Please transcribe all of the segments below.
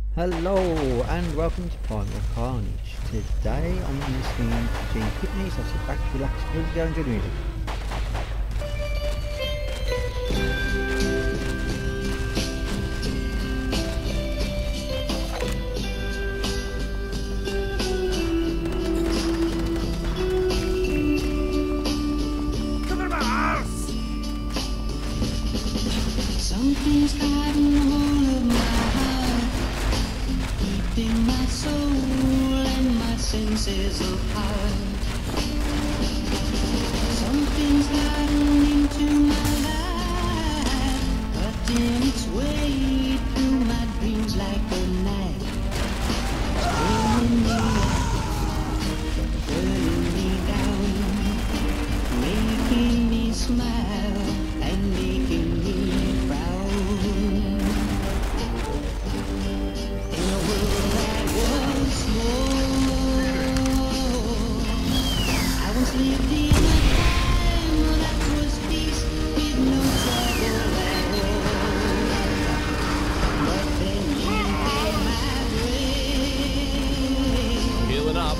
Hello and welcome to Primal Carnage. Today I'm listening to Gene Pitney, so sit back, relax, and go enjoy the music. Something's gotten hold of my heart, keeping my soul and my senses apart. Something's gotten into my life, cutting its way through my dreams like a knife. Bringing me up, burning me down, making me smile and making me proud. In a world that was small, I once lived in a time that was peace with no trouble at all. But then you came my way. Healing up.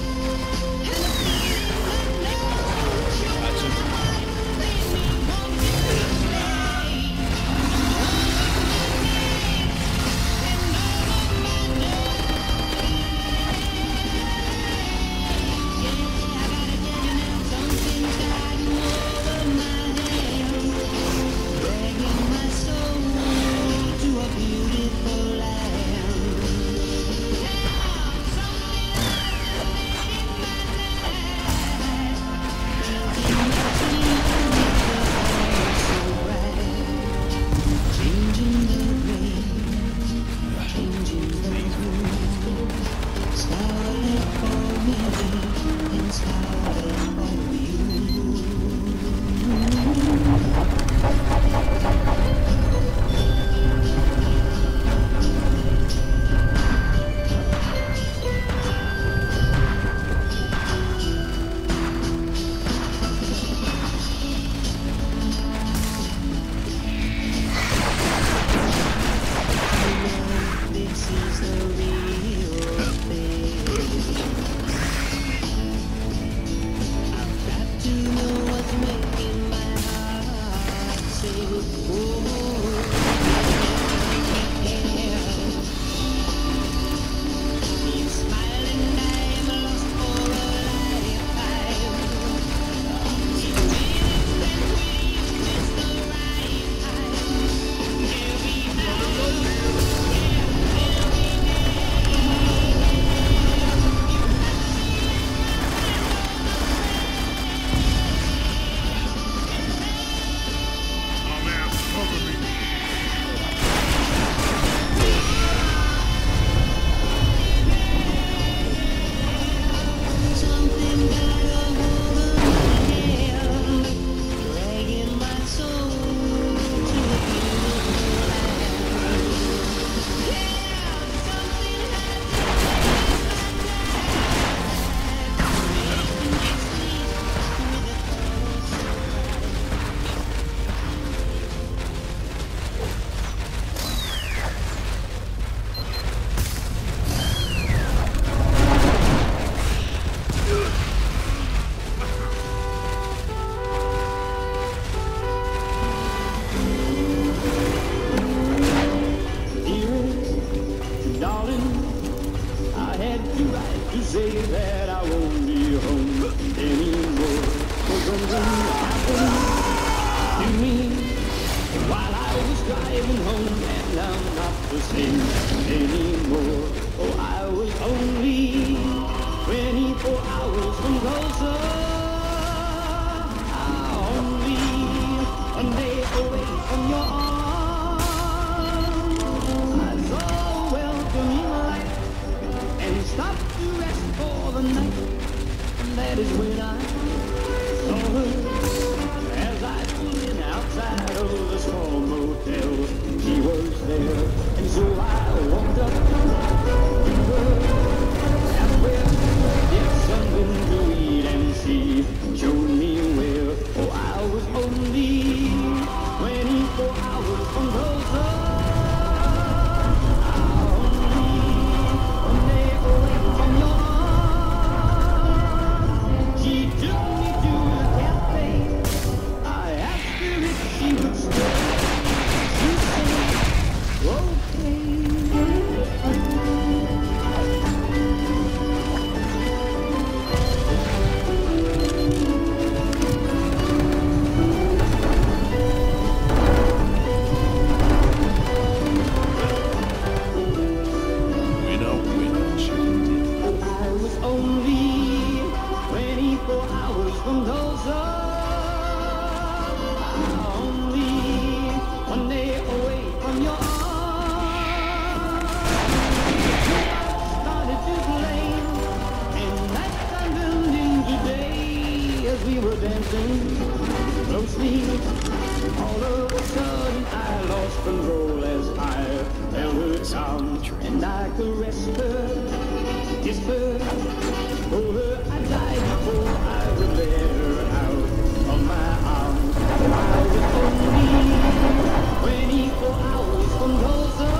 her arms, and I caressed her, kissed her, told her I died before I would let her out of my arms. I was only 24 hours from closer,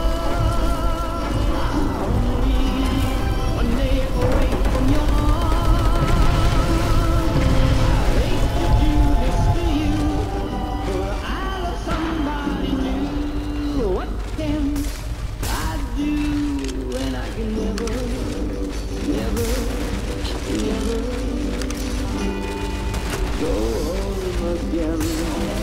only one day away from your arms. I hate to do this to you, but I love somebody new. What can I do? And I can never, never, never go home again.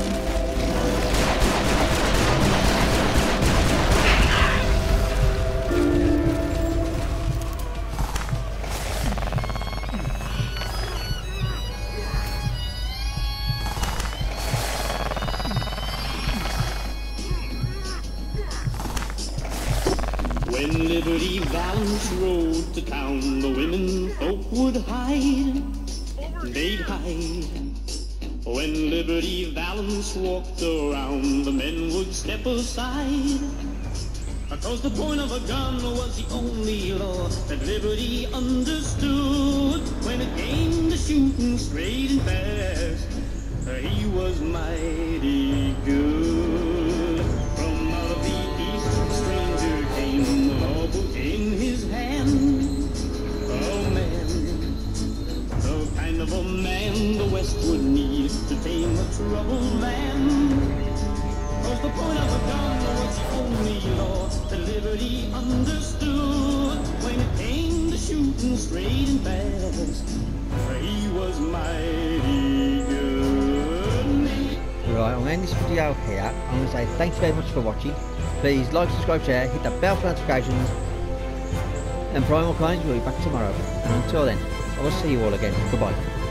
When Liberty Valance rode to town, the women folk would hide, they'd hide. When Liberty Valance walked around, the men would step aside. Because the point of a gun was the only law that Liberty understood. When it came to shooting straight and fast, he was mighty good. From out of the east, a stranger came, a law book in his hand. Oh man, the kind of a man the West would need to tame a troubled man. Cause the point of a gun was the only law that Liberty understood. When it came to shooting straight and fast, he was mighty good. Right, I'm going to end this video here. I'm going to say thanks very much for watching. Please like, subscribe, share, hit that bell for notifications. And Primal Carnage will be back tomorrow. And until then, I will see you all again. Goodbye.